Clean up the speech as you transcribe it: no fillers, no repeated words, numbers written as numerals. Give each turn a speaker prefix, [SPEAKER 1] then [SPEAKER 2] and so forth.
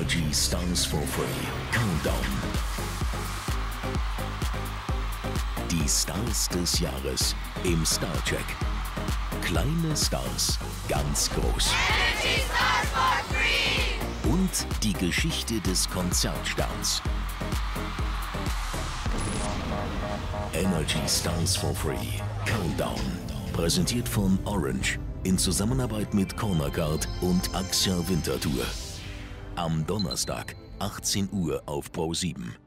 [SPEAKER 1] Energy Stars for Free Countdown. Die Stars des Jahres im Starcheck. Kleine Stars, ganz groß.
[SPEAKER 2] Energy Stars for Free!
[SPEAKER 1] Und die Geschichte des Konzertsterns. Energy Stars for Free Countdown. Präsentiert von Orange in Zusammenarbeit mit Cornercard und Axia Winterthur. Am Donnerstag, 18 Uhr auf Pro7.